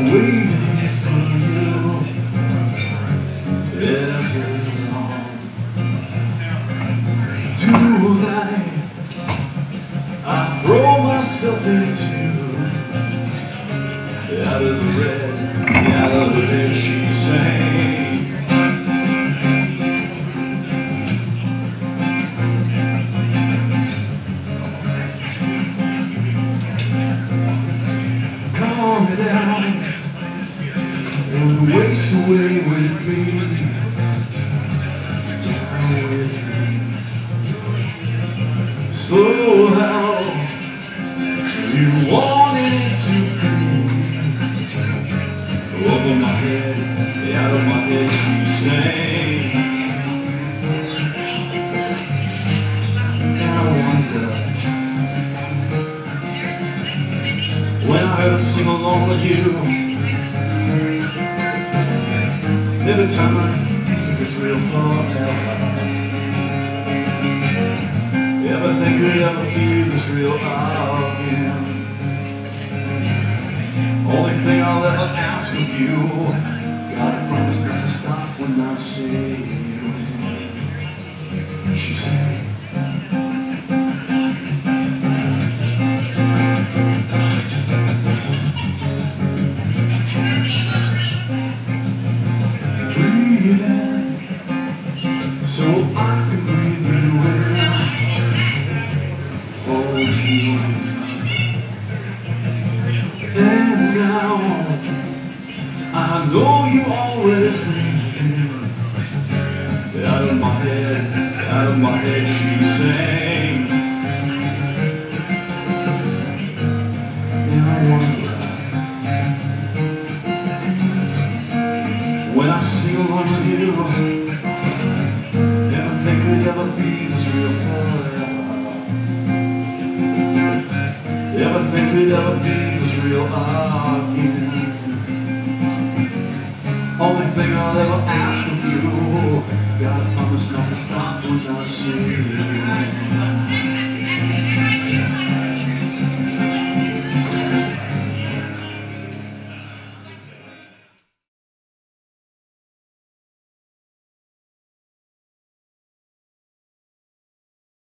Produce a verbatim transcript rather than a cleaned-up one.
waiting for you Everlong. Tonight I throw myself into out of the red, out of the red she sang. Calm me down and waste away with me, down with me. So how you wanted it to be. Over my head, out of my head she sang. And I wonder, when I heard her sing along with you, every time I think it's real forever, ever think we'd ever feel this real again. Only thing I'll ever ask of you, gotta promise not to stop when I see you. She said, breathe in, so I can breathe you in, hold you in. And now I know you always breathe out of my head, out of my head she sang. And I wonder, when I sing along with you, never think could ever be this real forever. Ever think could ever be this real again. Only thing I'll ever ask of you, gotta promise not to stop when I see you.